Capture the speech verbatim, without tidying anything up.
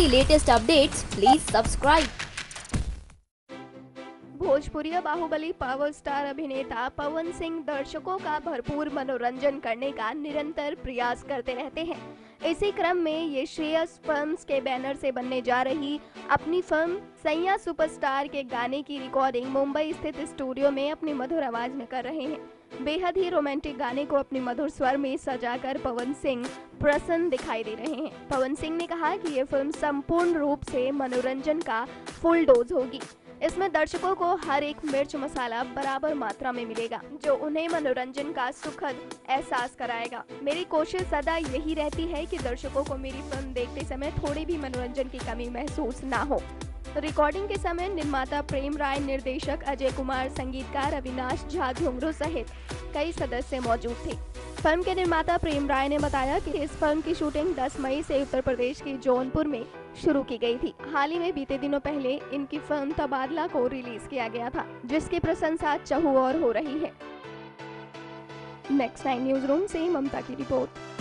the latest updates, please subscribe. Bhojpuri Bahubali power star अभिनेता पवन सिंह दर्शकों का भरपूर मनोरंजन करने का निरंतर प्रयास करते रहते हैं। इसी क्रम में ये श्रेयस फिल्म्स के बैनर से बनने जा रही अपनी फिल्म सैया सुपरस्टार के गाने की रिकॉर्डिंग मुंबई स्थित स्टूडियो में अपनी मधुर आवाज में कर रहे हैं। बेहद ही रोमांटिक गाने को अपनी मधुर स्वर में सजाकर पवन सिंह प्रसन्न दिखाई दे रहे हैं। पवन सिंह ने कहा कि ये फिल्म संपूर्ण रूप से मनोरंजन का फुल डोज होगी। इसमें दर्शकों को हर एक मिर्च मसाला बराबर मात्रा में मिलेगा, जो उन्हें मनोरंजन का सुखद एहसास कराएगा। मेरी कोशिश सदा यही रहती है कि दर्शकों को मेरी फिल्म देखते समय थोड़ी भी मनोरंजन की कमी महसूस ना हो। रिकॉर्डिंग के समय निर्माता प्रेम राय, निर्देशक अजय कुमार, संगीतकार अविनाश झा घुंघरू सहित कई सदस्य मौजूद थे। फिल्म के निर्माता प्रेम राय ने बताया कि इस फिल्म की शूटिंग दस मई से उत्तर प्रदेश के जौनपुर में शुरू की गई थी। हाल ही में बीते दिनों पहले इनकी फिल्म तबादला को रिलीज किया गया था, जिसकी प्रशंसा चहुओर हो रही है। नेक्स्ट नाइन न्यूज रूम से ममता की रिपोर्ट।